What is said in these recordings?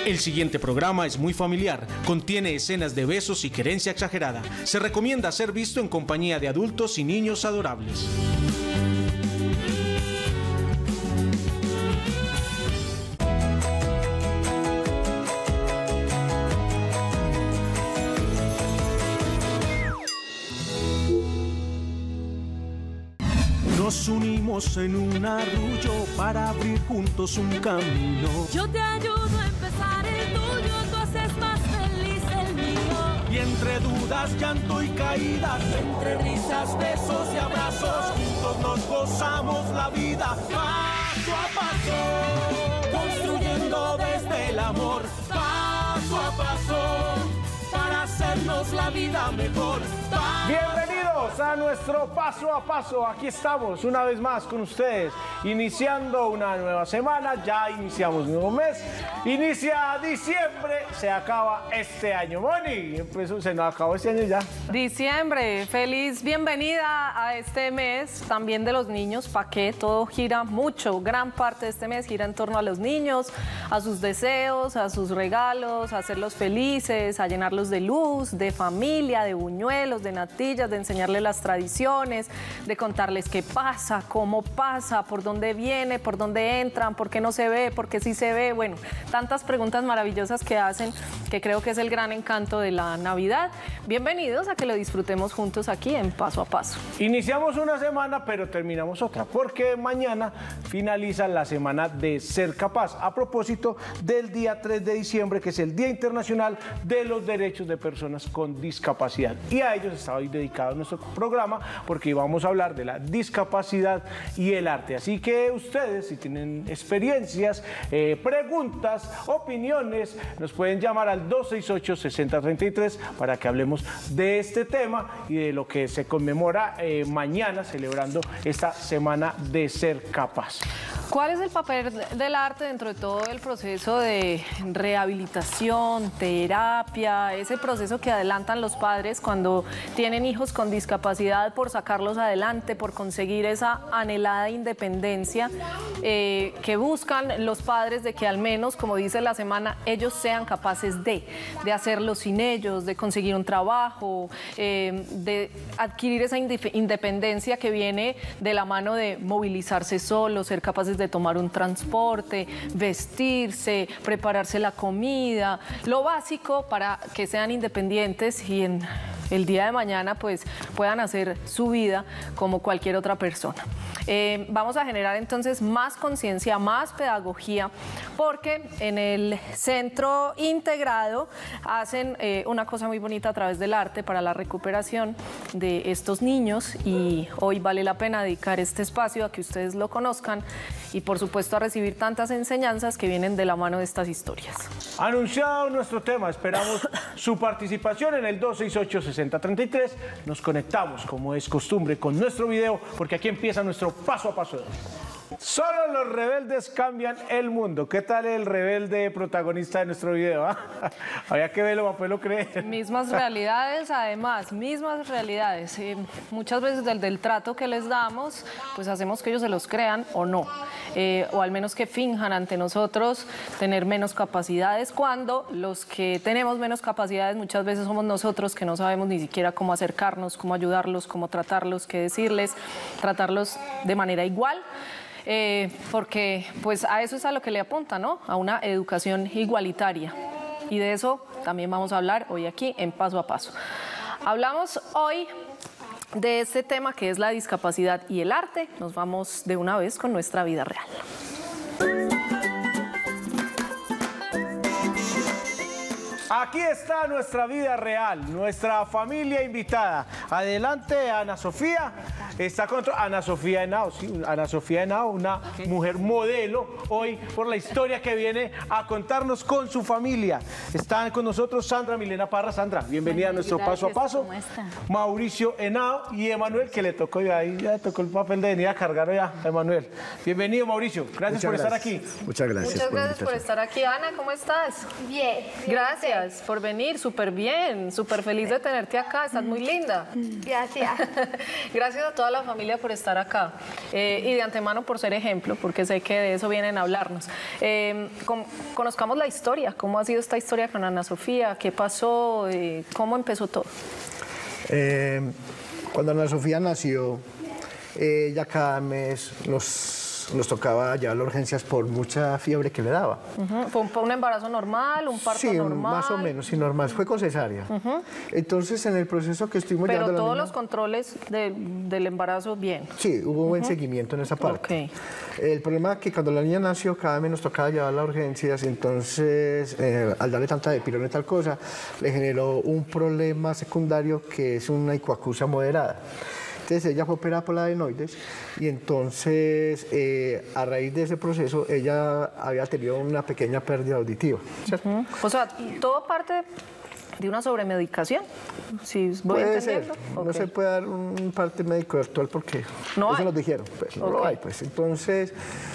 El siguiente programa es muy familiar, contiene escenas de besos y querencia exagerada. Se recomienda ser visto en compañía de adultos y niños adorables. Nos unimos en un arrullo para abrir juntos un camino. Yo te ayudo a empezar el tuyo, tú haces más feliz el mío. Y entre dudas, llanto y caídas, entre risas, besos y abrazos, juntos nos gozamos la vida paso a paso, construyendo desde el amor paso a paso, para hacernos la vida mejor. Bienvenidos a nuestro Paso a Paso. Aquí estamos una vez más con ustedes, iniciando una nueva semana. Ya iniciamos un nuevo mes. Inicia diciembre, se acaba este año. Moni, se nos acabó este año ya. Diciembre, feliz bienvenida a este mes también de los niños. ¿Para qué? Todo gira mucho, gran parte de este mes gira en torno a los niños, a sus deseos, a sus regalos, a hacerlos felices, a llenarlos de luz, de familia, de buñuelos, de natillas, de enseñarles las tradiciones, de contarles qué pasa, cómo pasa, por dónde viene, por dónde entran, por qué no se ve, por qué sí se ve. Bueno, tantas preguntas maravillosas que hacen, que creo que es el gran encanto de la Navidad. Bienvenidos a que lo disfrutemos juntos aquí en Paso a Paso. Iniciamos una semana, pero terminamos otra, porque mañana finaliza la semana de Ser Capaz, a propósito del día 3 de diciembre, que es el Día Internacional de los Derechos de Personas con Discapacidad. Y a ellos está hoy dedicado nuestro programa, porque vamos a hablar de la discapacidad y el arte. Así que ustedes, si tienen experiencias, preguntas, opiniones, nos pueden llamar al 268-6033 para que hablemos de este tema y de lo que se conmemora mañana, celebrando esta semana de Ser Capaz. ¿Cuál es el papel del arte dentro de todo el proceso de rehabilitación, terapia, ese proceso que adelantan los padres cuando tienen hijos con discapacidad por sacarlos adelante, por conseguir esa anhelada independencia que buscan los padres de que al menos, como dice la semana, ellos sean capaces de hacerlo sin ellos, de conseguir un trabajo, de adquirir esa independencia que viene de la mano de movilizarse solos, ser capaces de tomar un transporte, vestirse, prepararse la comida, lo básico para que sean independientes y en el día de mañana pues puedan hacer su vida como cualquier otra persona. Vamos a generar entonces más conciencia, más pedagogía, porque en el centro integrado hacen una cosa muy bonita a través del arte para la recuperación de estos niños, y hoy vale la pena dedicar este espacio a que ustedes lo conozcan y por supuesto a recibir tantas enseñanzas que vienen de la mano de estas historias. Anunciado nuestro tema, esperamos su participación en el 268-6033. Nos conectamos, como es costumbre, con nuestro video, porque aquí empieza nuestro Paso a Paso de hoy. Solo los rebeldes cambian el mundo. ¿Qué tal el rebelde protagonista de nuestro video? Había que verlo para poderlo creer. Mismas realidades, además, mismas realidades. Muchas veces del trato que les damos, pues hacemos que ellos se los crean o no. O al menos que finjan ante nosotros tener menos capacidades, cuando los que tenemos menos capacidades muchas veces somos nosotros, que no sabemos ni siquiera cómo acercarnos, cómo ayudarlos, cómo tratarlos, qué decirles, tratarlos de manera igual. Porque pues a eso es a lo que le apunta, ¿no? A una educación igualitaria. Y de eso también vamos a hablar hoy aquí en Paso a Paso. Hablamos hoy de este tema que es la discapacidad y el arte. Nos vamos de una vez con nuestra vida real. Aquí está nuestra vida real, nuestra familia invitada. Adelante, Ana Sofía. Está con Ana Sofía Henao, sí, Ana Sofía Henao, una mujer modelo hoy por la historia que viene a contarnos con su familia. Están con nosotros Sandra Milena Parra. Sandra, bienvenida a nuestro Paso a Paso. ¿Cómo está? Mauricio Henao y Emanuel, que le tocó ya le tocó el papel de venir a cargar ya a Emanuel. Bienvenido, Mauricio. Gracias por estar aquí. Muchas gracias. Muchas gracias por estar aquí. Ana, ¿cómo estás? Bien. Gracias por venir, súper bien, súper feliz de tenerte acá, estás muy linda. Gracias. Gracias a todas toda la familia por estar acá y de antemano por ser ejemplo, porque sé que de eso vienen a hablarnos. Conozcamos la historia, cómo ha sido esta historia con Ana Sofía, qué pasó, cómo empezó todo. Cuando Ana Sofía nació, ella cada mes nos tocaba llevarla a urgencias por mucha fiebre que le daba. ¿Fue un embarazo normal, un parto normal? Sí, más o menos, sí, normal. Fue con cesárea. Entonces, en el proceso que estuvimos Pero llevando a la todos niña, los controles del embarazo, bien. sí, hubo buen seguimiento en esa parte. Ok. El problema es que cuando la niña nació, cada vez nos tocaba llevarla a urgencias, entonces, al darle tanta depilón y tal cosa, le generó un problema secundario que es una hipoacusia moderada. Entonces ella fue operada por la adenoides y entonces a raíz de ese proceso ella había tenido una pequeña pérdida auditiva. ¿Cierto? O sea, todo parte de una sobremedicación, si voy Puede ser, entendiendo. no Ok. se puede dar un parte médico actual porque No eso hay. nos dijeron, pues, no lo Ok. hay. Pues. Entonces,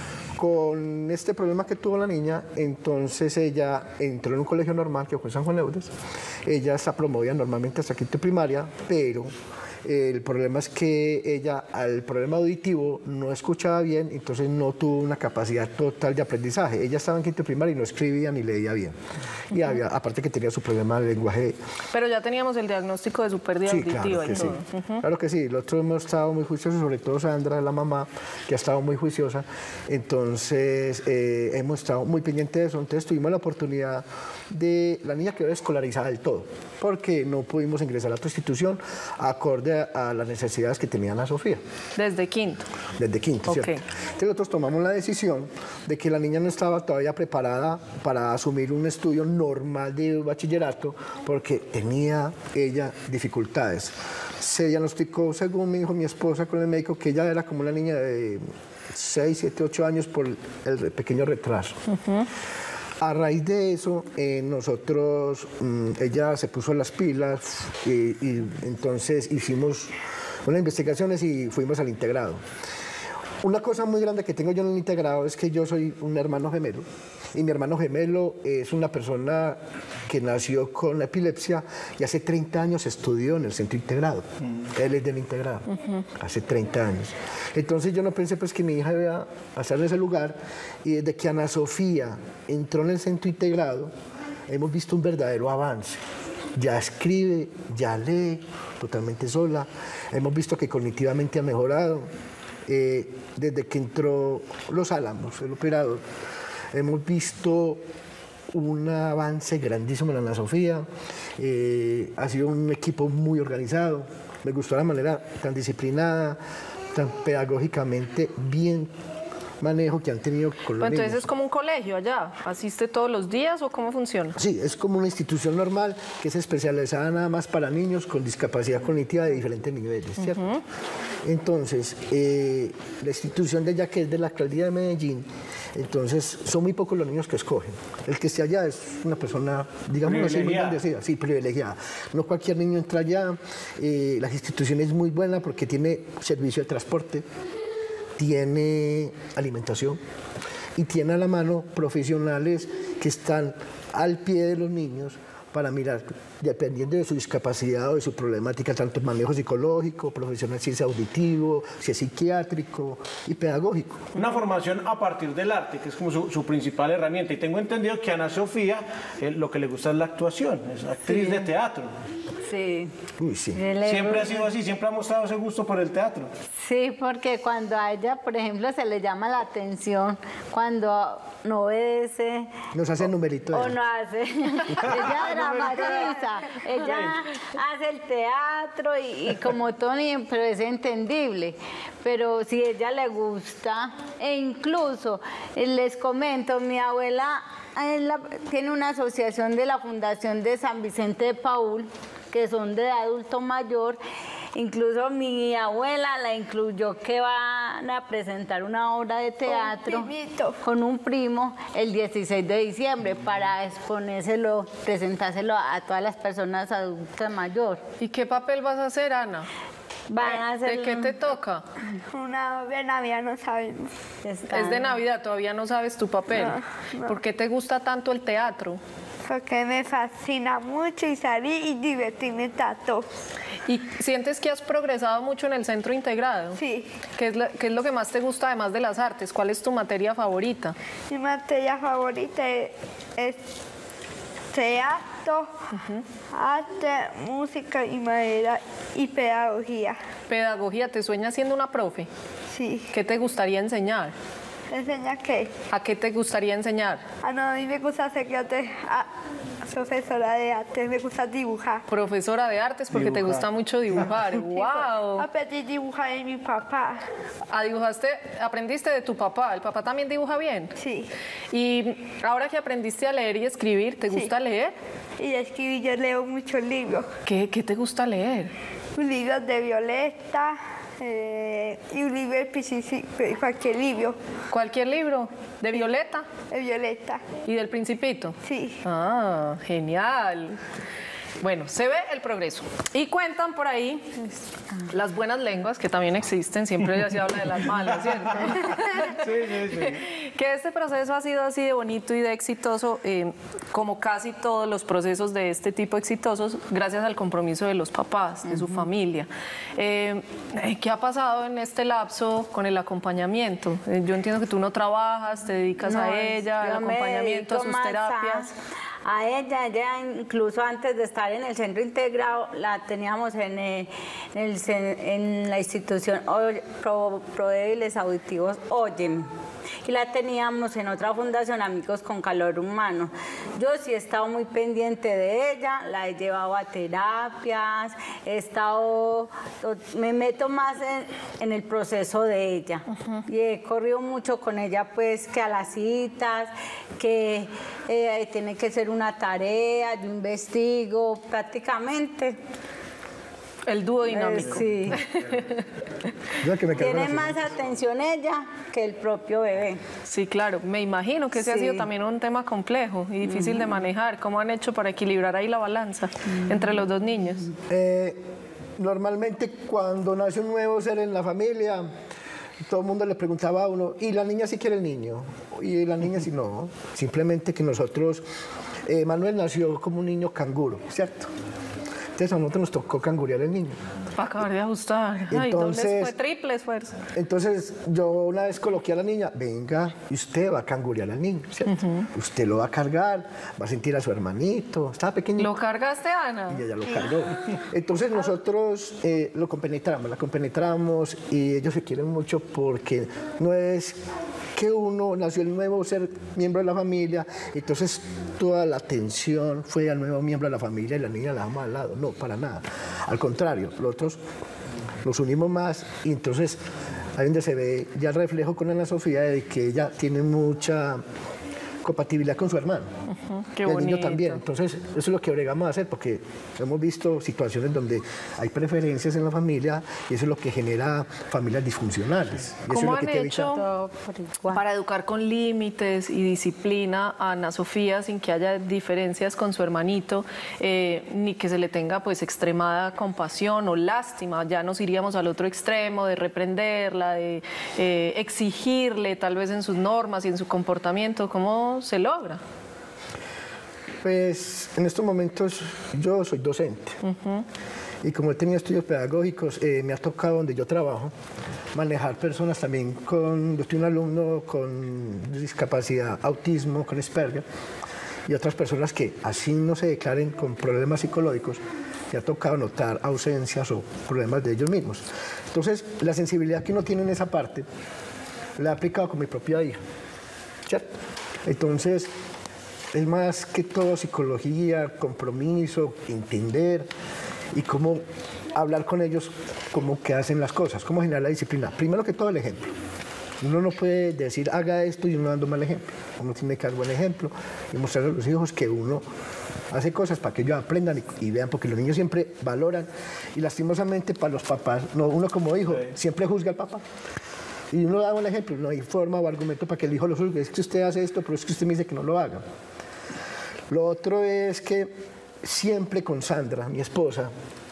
con este problema que tuvo la niña, entonces ella entró en un colegio normal que fue San Juan Eudes. Ella está promovida normalmente hasta quinto de primaria, pero el problema es que ella, al problema auditivo, no escuchaba bien, entonces no tuvo una capacidad total de aprendizaje. Ella estaba en quinto de primaria y no escribía ni leía bien. Y aparte que tenía su problema de lenguaje. Pero ya teníamos el diagnóstico de su pérdida Sí, auditiva claro y que sí. todo. Claro que sí. Nosotros hemos estado muy juiciosos, sobre todo Sandra, la mamá, que ha estado muy juiciosa. Entonces, hemos estado muy pendientes de eso. Entonces, tuvimos la oportunidad de... La niña quedó escolarizada del todo, porque no pudimos ingresar a otra institución acorde a las necesidades que tenía Ana Sofía. Desde quinto. Desde quinto, Ok. ¿cierto? Entonces nosotros tomamos la decisión de que la niña no estaba todavía preparada para asumir un estudio normal de bachillerato porque tenía ella dificultades. Se diagnosticó, según me dijo mi esposa con el médico, que ella era como una niña de 6, 7, 8 años por el pequeño retraso. A raíz de eso, nosotros, ella se puso las pilas y entonces hicimos unas investigaciones y fuimos al integrado. Una cosa muy grande que tengo yo en el integrado es que yo soy un hermano gemelo y mi hermano gemelo es una persona que nació con epilepsia y hace 30 años estudió en el centro integrado. Él es del integrado, hace 30 años. Entonces yo no pensé pues que mi hija iba a estar en ese lugar y desde que Ana Sofía entró en el centro integrado hemos visto un verdadero avance. Ya escribe, ya lee totalmente sola. Hemos visto que cognitivamente ha mejorado. Desde que entró Los Álamos, el operador, hemos visto un avance grandísimo en Ana Sofía. Ha sido un equipo muy organizado. Me gustó la manera tan disciplinada, tan pedagógicamente bien manejo que han tenido con los Entonces niños. es como un colegio allá. ¿Asiste todos los días o cómo funciona? Sí, es como una institución normal que es especializada nada más para niños con discapacidad cognitiva de diferentes niveles, ¿cierto? Entonces, la institución de ella, que es de la alcaldía de Medellín, entonces son muy pocos los niños que escogen. El que esté allá es una persona, digamos así, muy Privilegiada. bendecida, sí, privilegiada. No cualquier niño entra allá. La institución es muy buena porque tiene servicio de transporte, tiene alimentación y tiene a la mano profesionales que están al pie de los niños para mirar, dependiendo de su discapacidad o de su problemática, tanto manejo psicológico, profesional, si es auditivo, si es psiquiátrico y pedagógico. Una formación a partir del arte, que es como su principal herramienta. Y tengo entendido que a Ana Sofía lo que le gusta es la actuación, es actriz de teatro. Sí. Uy, sí. Siempre ha sido así, siempre ha mostrado ese gusto por el teatro. Sí, porque cuando a ella, por ejemplo, se le llama la atención, cuando no obedece Nos hace numerito. o no hace, ella dramatiza, ella hace el teatro y como todo niño, pero es entendible. Pero si a ella le gusta, e incluso les comento, mi abuela tiene una asociación de la Fundación de San Vicente de Paúl, que son de adulto mayor. Incluso mi abuela la incluyó que van a presentar una obra de teatro con un primo el 16 de diciembre para exponérselo, presentárselo a todas las personas adultas mayores. ¿Y qué papel vas a hacer, Ana? Van a hacer ¿De qué te toca? Una de Navidad no sabemos. Es de Navidad, todavía no sabes tu papel. No. ¿Por qué te gusta tanto el teatro? Porque me fascina mucho y salir y divertirme tanto. ¿Y sientes que has progresado mucho en el centro integrado? Sí. ¿Qué es lo que más te gusta además de las artes? ¿Cuál es tu materia favorita? Mi materia favorita es teatro, arte, música y madera y pedagogía. Pedagogía, ¿te sueñas siendo una profe? Sí. ¿Qué te gustaría enseñar? ¿Enseña qué? ¿A qué te gustaría enseñar? No, a mí me gusta ser profesora de arte, me gusta dibujar. Profesora de artes porque te gusta mucho dibujar. ¡Wow! Aprendí a dibujar de mi papá. Aprendiste de tu papá. ¿El papá también dibuja bien? Sí. Y ahora que aprendiste a leer y escribir, ¿te gusta leer? Y de escribir yo leo muchos libros. ¿Qué te gusta leer? Libros de Violeta y un libro específico, cualquier libro. ¿Cualquier libro? ¿De Violeta? De Violeta. ¿Y del Principito? Sí. Ah, genial. Bueno, se ve el progreso. Y cuentan por ahí las buenas lenguas, que también existen, siempre se habla de las malas, ¿cierto? Sí. Que este proceso ha sido así de bonito y de exitoso, como casi todos los procesos de este tipo exitosos, gracias al compromiso de los papás, de su familia. ¿Qué ha pasado en este lapso con el acompañamiento? Yo entiendo que tú no trabajas, te dedicas a ella, al acompañamiento, a sus terapias. A ella incluso antes de estar en el centro integrado, la teníamos en la institución Prodébiles Auditivos Oyen. Y la teníamos en otra fundación, Amigos con Calor Humano. Yo sí he estado muy pendiente de ella, la he llevado a terapias, me meto más en el proceso de ella. Y he corrido mucho con ella, pues, que a las citas, que tiene que ser una tarea, yo investigo, prácticamente. El dúo dinámico. Sí. Tiene más atención ella que el propio bebé. Sí, claro. Me imagino que ese ha sido también un tema complejo y difícil de manejar. ¿Cómo han hecho para equilibrar ahí la balanza entre los dos niños? Normalmente cuando nace un nuevo ser en la familia, todo el mundo le preguntaba a uno, ¿y la niña sí quiere el niño? Y la niña sí no. Simplemente que nosotros, Manuel nació como un niño canguro, ¿cierto? Entonces a nosotros nos tocó cangurear el niño. Para acabar de ajustar. Ay, doble, triple esfuerzo. Entonces yo una vez coloqué a la niña, venga, y usted va a cangurear al niño, ¿cierto? Usted lo va a cargar, va a sentir a su hermanito, estaba pequeño. ¿Lo cargaste, Ana? Y ella lo cargó. Entonces nosotros la compenetramos y ellos se quieren mucho porque no es que uno nació el nuevo ser miembro de la familia, entonces toda la atención fue al nuevo miembro de la familia y la niña la dejamos al lado. No, para nada. Al contrario, nosotros nos unimos más y entonces ahí donde se ve ya el reflejo con Ana Sofía de que ella tiene mucha compatibilidad con su hermano. Qué el bonito. niño también. Entonces, eso es lo que bregamos a hacer, porque hemos visto situaciones donde hay preferencias en la familia y eso es lo que genera familias disfuncionales. Y eso ¿Cómo es lo que han hecho para educar con límites y disciplina a Ana Sofía sin que haya diferencias con su hermanito, ni que se le tenga pues extremada compasión o lástima? Ya nos iríamos al otro extremo de reprenderla, de exigirle tal vez en sus normas y en su comportamiento. ¿Cómo se logra? Pues en estos momentos yo soy docente y como he tenido estudios pedagógicos, me ha tocado donde yo trabajo manejar personas también yo estoy un alumno con discapacidad, autismo, con Asperger y otras personas que así no se declaren con problemas psicológicos, me ha tocado notar ausencias o problemas de ellos mismos. Entonces la sensibilidad que uno tiene en esa parte la he aplicado con mi propia hija, ¿cierto? Entonces, es más que todo psicología, compromiso, entender y cómo hablar con ellos, cómo que hacen las cosas, cómo generar la disciplina. Primero que todo el ejemplo. Uno no puede decir haga esto y uno dando mal ejemplo. Uno tiene que dar buen ejemplo y mostrarle a los hijos que uno hace cosas para que ellos aprendan y vean, porque los niños siempre valoran y lastimosamente para los papás, no, uno como hijo siempre juzga al papá. Y uno da un ejemplo, no hay forma o argumento para que el hijo lo juzgue. Es que usted hace esto, pero es que usted me dice que no lo haga. Lo otro es que siempre con Sandra, mi esposa,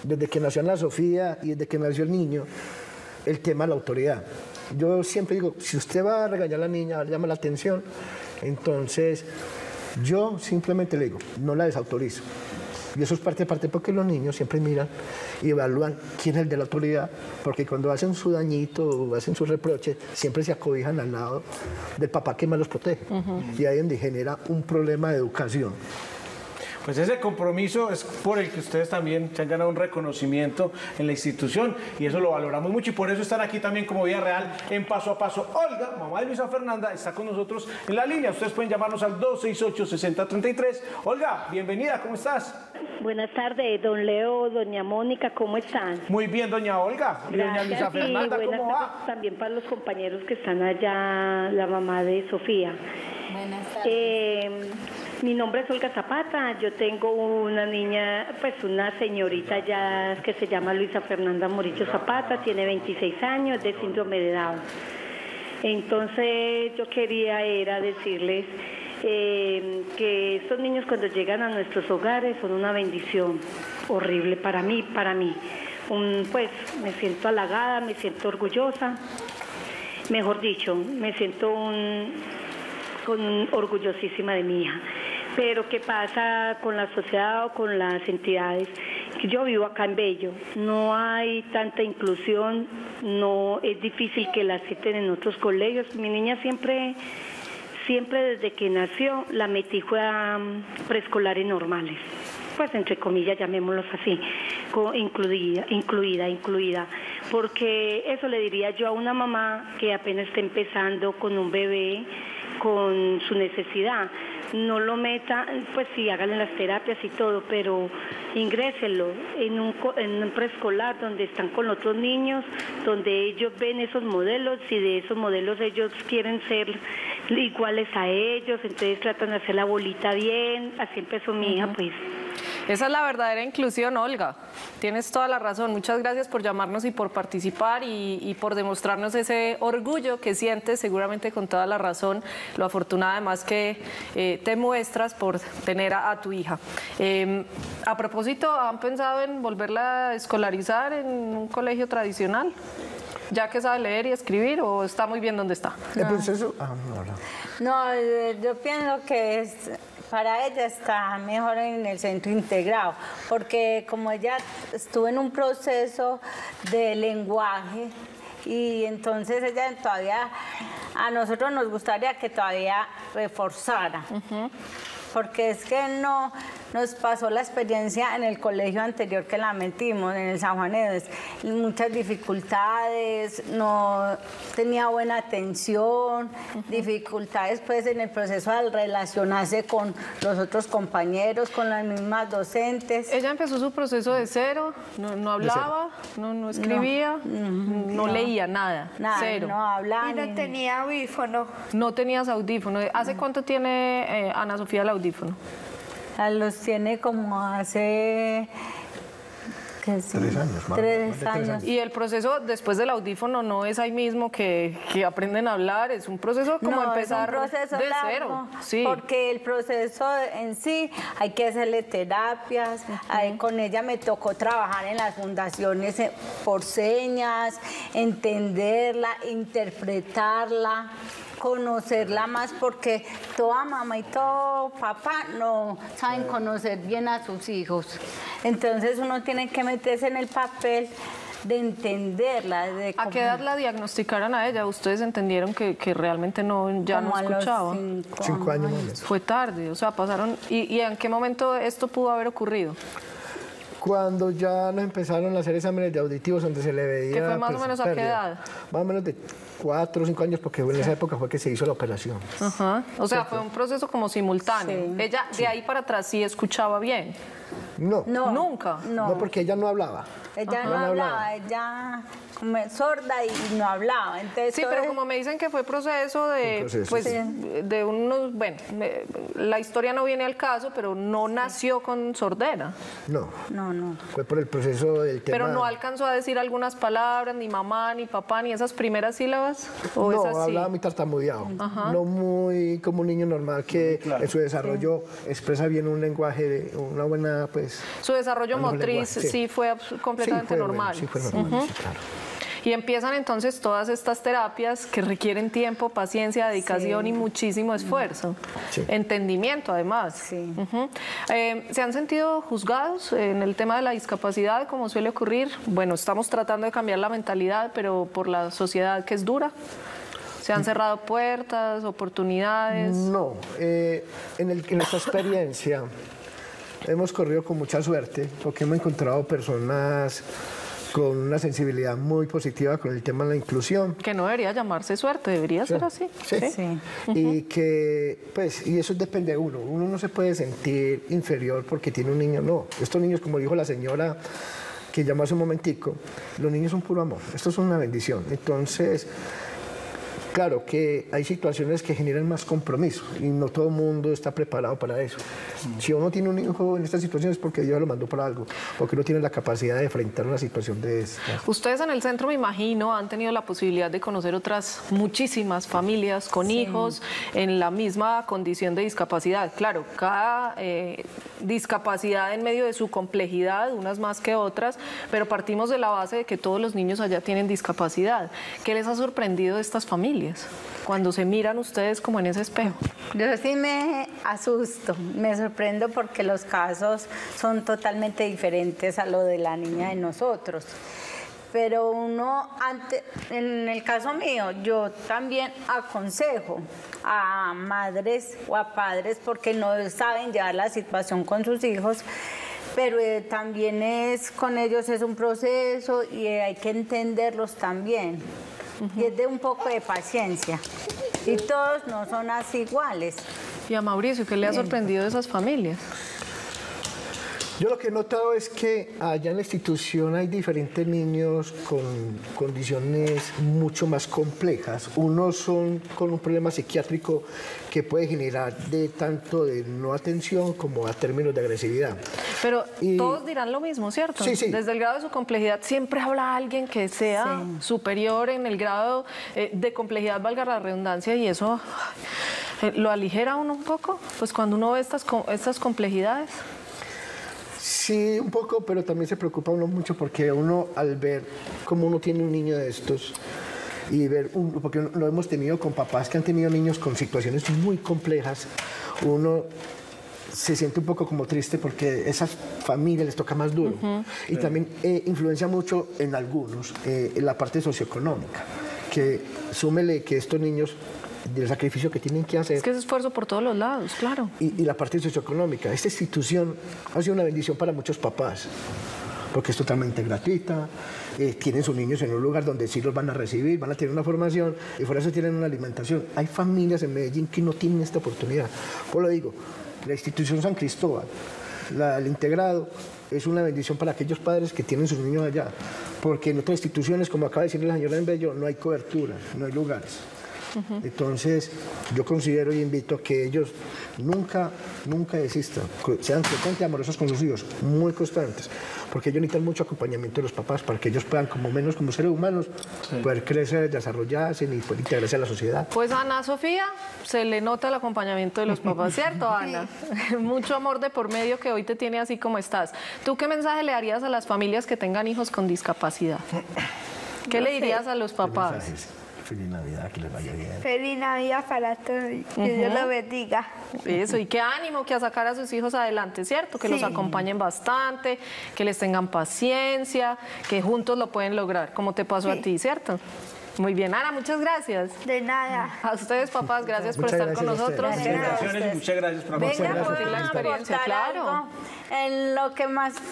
desde que nació Ana Sofía y desde que nació el niño, el tema de la autoridad. Yo siempre digo, si usted va a regañar a la niña, llama la atención, entonces yo simplemente le digo, no la desautorizo. Y eso es parte porque los niños siempre miran y evalúan quién es el de la autoridad, porque cuando hacen su dañito o hacen sus reproches, siempre se acobijan al lado del papá que más los protege. Y ahí es donde genera un problema de educación. Pues ese compromiso es por el que ustedes también se han ganado un reconocimiento en la institución y eso lo valoramos mucho y por eso están aquí también como Vida Real en Paso a Paso. Olga, mamá de Luisa Fernanda, está con nosotros en la línea. Ustedes pueden llamarnos al 268-6033. Olga, bienvenida, ¿cómo estás? Buenas tardes, don Leo, doña Mónica, ¿cómo están? Muy bien, doña Olga. Y doña Luisa Fernanda, buenas ¿cómo tardes va? también para los compañeros que están allá, la mamá de Sofía. Buenas tardes. Mi nombre es Olga Zapata, yo tengo una niña, pues una señorita ya que se llama Luisa Fernanda Morillo Zapata, tiene 26 años, de síndrome de Down. Entonces yo quería decirles que estos niños cuando llegan a nuestros hogares son una bendición horrible para mí. Pues me siento halagada, me siento orgullosa, mejor dicho, me siento orgullosísima de mi hija. Pero ¿qué pasa con la sociedad o con las entidades? Yo vivo acá en Bello, no hay tanta inclusión, no es difícil que la acepten en otros colegios. Mi niña siempre desde que nació la metí fue a preescolares normales, pues entre comillas llamémoslos así, incluida, porque eso le diría yo a una mamá que apenas está empezando con un bebé, con su necesidad. No lo meta, pues sí, háganle las terapias y todo, pero ingrésenlo en un preescolar donde están con otros niños, donde ellos ven esos modelos y de esos modelos ellos quieren ser iguales a ellos, entonces tratan de hacer la bolita bien, así empezó mi hija, pues. Esa es la verdadera inclusión, Olga. Tienes toda la razón. Muchas gracias por llamarnos y por participar y por demostrarnos ese orgullo que sientes, seguramente con toda la razón, lo afortunada además que te muestras por tener a tu hija. A propósito, ¿han pensado en volverla a escolarizar en un colegio tradicional? ¿Ya que sabe leer y escribir o está muy bien donde está? El proceso... No, yo pienso que para ella está mejor en el centro integrado, porque como ella estuvo en un proceso de lenguaje y entonces ella todavía, a nosotros nos gustaría que todavía reforzara. Porque es que no nos pasó la experiencia en el colegio anterior que la metimos, en el San Juan Eves, muchas dificultades, no tenía buena atención, dificultades pues en el proceso de relacionarse con los otros compañeros, con las mismas docentes. Ella empezó su proceso de cero, no hablaba, no escribía, no leía nada, cero. No hablaba. Y no tenía audífono. No tenías audífono. ¿Hace cuánto tiene Ana Sofía el audífono? Los tiene como hace... 3 años. 3 años. Y el proceso después del audífono no es ahí mismo que aprenden a hablar, es un proceso como empezar es un proceso de largo, cero. Sí. Porque el proceso en sí hay que hacerle terapias, con ella me tocó trabajar en las fundaciones por señas, entenderla, interpretarla, conocerla más, porque toda mamá y todo papá no saben conocer bien a sus hijos. Entonces uno tiene que meterse en el papel de entenderla. ¿A qué edad la diagnosticaron a ella? ¿Ustedes entendieron que realmente no escuchaba? 5 años más. Fue tarde, o sea, pasaron... ¿Y en qué momento esto pudo haber ocurrido? Cuando ya nos empezaron a hacer exámenes de auditivos donde se le veía... ¿Qué fue más o menos a qué edad? Más o menos de 4 o 5 años, porque en esa época fue que se hizo la operación. Ajá. O sea, fue un proceso como simultáneo. Sí. Ella de ahí para atrás sí escuchaba bien. No. Nunca. No, porque ella no hablaba. Ella no hablaba, ella como es sorda y no hablaba. Entonces, Sí, pero como me dicen que fue proceso de, pues, de unos, bueno, la historia no viene al caso, pero no nació con sordera. No, No. fue por el proceso del tema. Pero no alcanzó a decir algunas palabras, ni mamá, ni papá, ni esas primeras sílabas. ¿O No, es así? hablaba muy tartamudeado, no muy como un niño normal que en su desarrollo expresa bien un lenguaje, una buena, pues... Su desarrollo manejo del motriz lenguaje, sí fue completamente fue normal. bueno, sí, fue normal, sí, claro. Y empiezan entonces todas estas terapias que requieren tiempo, paciencia, dedicación y muchísimo esfuerzo. Sí. Entendimiento, además. Sí. ¿Se han sentido juzgados en el tema de la discapacidad, como suele ocurrir? Bueno, estamos tratando de cambiar la mentalidad, pero por la sociedad que es dura. ¿Se han cerrado puertas, oportunidades? No, en nuestra experiencia hemos corrido con mucha suerte porque hemos encontrado personas con una sensibilidad muy positiva con el tema de la inclusión. Que no debería llamarse suerte, debería ser así. Sí. Y que, pues, y eso depende de uno. Uno no se puede sentir inferior porque tiene un niño, no. Estos niños, como dijo la señora que llamó hace un momentico, los niños son puro amor. Esto es una bendición. Entonces, claro que hay situaciones que generan más compromiso y no todo el mundo está preparado para eso. Si uno tiene un hijo en esta situación es porque Dios lo mandó para algo, porque no tiene la capacidad de enfrentar una situación de esta. Ustedes en el centro, me imagino, han tenido la posibilidad de conocer otras muchísimas familias con hijos en la misma condición de discapacidad. Claro, cada discapacidad en medio de su complejidad, unas más que otras, pero partimos de la base de que todos los niños allá tienen discapacidad. ¿Qué les ha sorprendido de estas familias cuando se miran ustedes como en ese espejo? Yo sí me asusto, me sorprendo porque los casos son totalmente diferentes a lo de la niña de nosotros. Pero uno, en el caso mío, yo también aconsejo a madres o a padres porque no saben llevar la situación con sus hijos, pero también con ellos es un proceso y hay que entenderlos también. Y es de un poco de paciencia. Y todos no son así iguales. Y a Mauricio, ¿qué le ha sorprendido de esas familias? Yo lo que he notado es que allá en la institución hay diferentes niños con condiciones mucho más complejas. Unos son con un problema psiquiátrico que puede generar tanto de no atención como a términos de agresividad. Pero todos dirán lo mismo, ¿cierto? Sí. Desde el grado de su complejidad siempre habrá alguien que sea superior en el grado de complejidad, valga la redundancia, y eso lo aligera a uno un poco, pues cuando uno ve estas complejidades. Sí, un poco, pero también se preocupa uno mucho porque uno al ver cómo uno tiene un niño de estos y ver, porque lo hemos tenido con papás que han tenido niños con situaciones muy complejas, uno se siente un poco como triste porque esas familias les toca más duro. Y también influencia mucho en algunos en la parte socioeconómica, que súmele que estos niños del sacrificio que tienen que hacer. Es que es esfuerzo por todos los lados, claro. Y la parte socioeconómica. Esta institución ha sido una bendición para muchos papás, porque es totalmente gratuita, tienen sus niños en un lugar donde sí los van a recibir, van a tener una formación y por eso tienen una alimentación. Hay familias en Medellín que no tienen esta oportunidad. Por lo digo, la institución San Cristóbal, el integrado, es una bendición para aquellos padres que tienen sus niños allá, porque en otras instituciones, como acaba de decir la señora Bello, no hay cobertura, no hay lugares. Entonces, yo considero y invito a que ellos nunca desistan, sean constantes, amorosos con sus hijos, muy constantes, porque ellos necesitan mucho acompañamiento de los papás para que ellos puedan, como seres humanos, poder crecer, desarrollarse y poder integrarse a la sociedad. Pues Ana Sofía, se le nota el acompañamiento de los papás, ¿cierto, Ana? Mucho amor de por medio que hoy te tiene así como estás. ¿Tú qué mensaje le darías a las familias que tengan hijos con discapacidad? ¿Qué le dirías a los papás? Feliz Navidad, que les vaya bien. Feliz Navidad para todos, que Dios los bendiga. Eso, y qué ánimo que a sacar a sus hijos adelante, ¿cierto? Que los acompañen bastante, que les tengan paciencia, que juntos lo pueden lograr, como te pasó a ti, ¿cierto? Muy bien, Ana, muchas gracias. De nada. A ustedes, papás, gracias por Muchas estar con gracias a nosotros. ustedes. Felicitaciones y muchas gracias por Venga, acompañarnos. compartir la experiencia, contar claro. algo en lo que más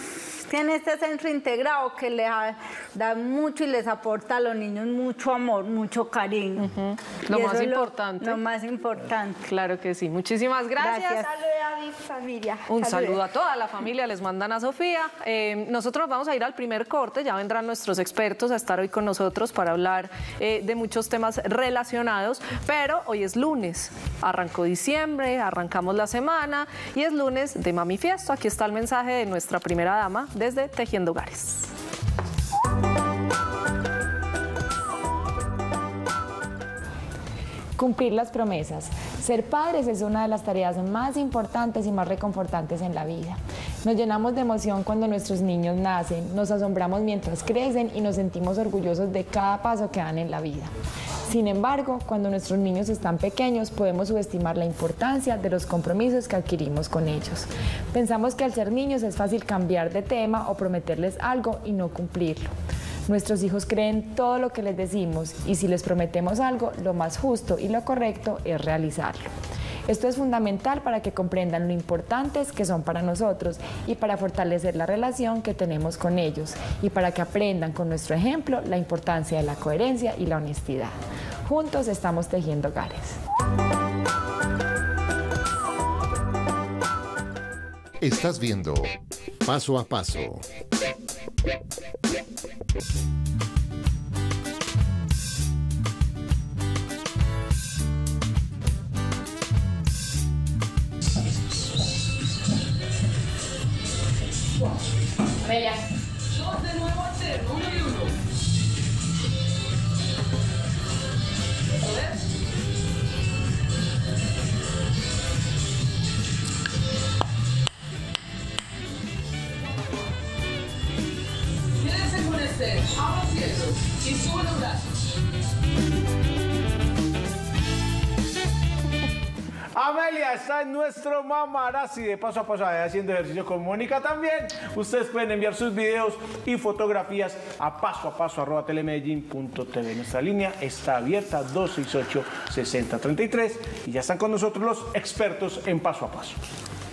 tiene este centro integrado que les da mucho y les aporta a los niños mucho amor, mucho cariño. Lo Y más eso es importante. Lo más importante. Claro que sí. Muchísimas gracias. Saludos a mi familia. Un Saludos. saludo a toda la familia, les mandan a Sofía. Nosotros vamos a ir al primer corte, ya vendrán nuestros expertos a estar hoy con nosotros para hablar de muchos temas relacionados, pero hoy es lunes, arrancó diciembre, arrancamos la semana y es lunes de Mami Fiesto. Aquí está el mensaje de nuestra primera dama desde Tejiendo Hogares. Cumplir las promesas. Ser padres es una de las tareas más importantes y más reconfortantes en la vida. Nos llenamos de emoción cuando nuestros niños nacen, nos asombramos mientras crecen y nos sentimos orgullosos de cada paso que dan en la vida. Sin embargo, cuando nuestros niños están pequeños, podemos subestimar la importancia de los compromisos que adquirimos con ellos. Pensamos que al ser niños es fácil cambiar de tema o prometerles algo y no cumplirlo. Nuestros hijos creen todo lo que les decimos y si les prometemos algo, lo más justo y lo correcto es realizarlo. Esto es fundamental para que comprendan lo importantes que son para nosotros y para fortalecer la relación que tenemos con ellos y para que aprendan con nuestro ejemplo la importancia de la coherencia y la honestidad. Juntos estamos tejiendo hogares. Estás viendo Paso a Paso. Amelia. Dos de nuevo a cero, 1 y 1. A ver. Quédense con este, abran cielos y suban los brazos. Amelia está en nuestro Mamarazzi de Paso a Paso haciendo ejercicio con Mónica también. Ustedes pueden enviar sus videos y fotografías a pasoapaso@telemedellin.tv. Nuestra línea está abierta 268-6033 y ya están con nosotros los expertos en Paso a Paso.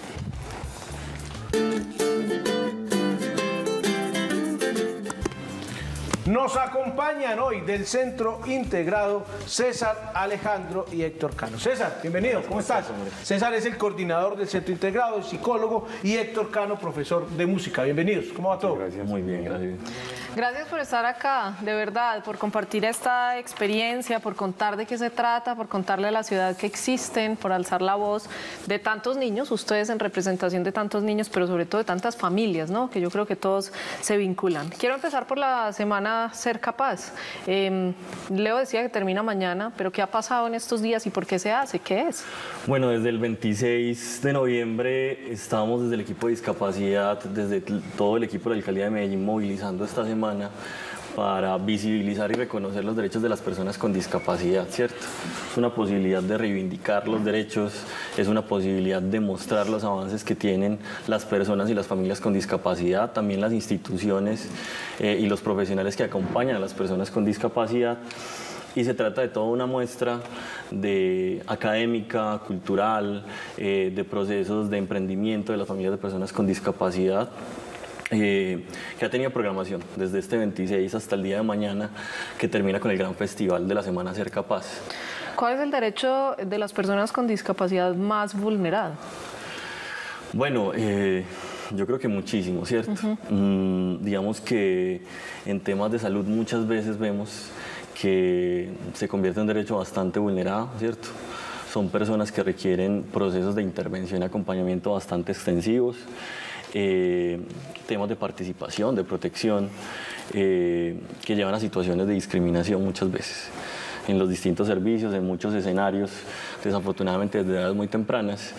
Nos acompañan hoy del Centro Integrado César, Alejandro y Héctor Cano. César, bienvenido, ¿cómo estás? César es el coordinador del Centro Integrado, es psicólogo, y Héctor Cano, profesor de música. Bienvenidos, ¿cómo va todo? Gracias. Muy bien, gracias. Gracias por estar acá, de verdad, por compartir esta experiencia, por contar de qué se trata, por contarle a la ciudad que existen, por alzar la voz de tantos niños, ustedes en representación de tantos niños, pero sobre todo de tantas familias, ¿no? Que yo creo que todos se vinculan. Quiero empezar por la semana Ser Capaz. Leo decía que termina mañana, pero ¿qué ha pasado en estos días y por qué se hace? ¿Qué es? Bueno, desde el 26 de noviembre estábamos desde el equipo de discapacidad, desde todo el equipo de la Alcaldía de Medellín movilizando esta semana para visibilizar y reconocer los derechos de las personas con discapacidad, ¿cierto? Es una posibilidad de reivindicar los derechos, es una posibilidad de mostrar los avances que tienen las personas y las familias con discapacidad, también las instituciones y los profesionales que acompañan a las personas con discapacidad. Y se trata de toda una muestra de académica, cultural, de procesos de emprendimiento de las familias de personas con discapacidad, que ha tenido programación desde este 26 hasta el día de mañana, que termina con el gran festival de la Semana Ser Capaz. ¿Cuál es el derecho de las personas con discapacidad más vulnerado? Bueno, yo creo que muchísimo, ¿cierto? Digamos que en temas de salud muchas veces vemos que se convierte en un derecho bastante vulnerado, ¿cierto? Son personas que requieren procesos de intervención y acompañamiento bastante extensivos, temas de participación, de protección, que llevan a situaciones de discriminación muchas veces en los distintos servicios, en muchos escenarios, desafortunadamente desde edades muy tempranas.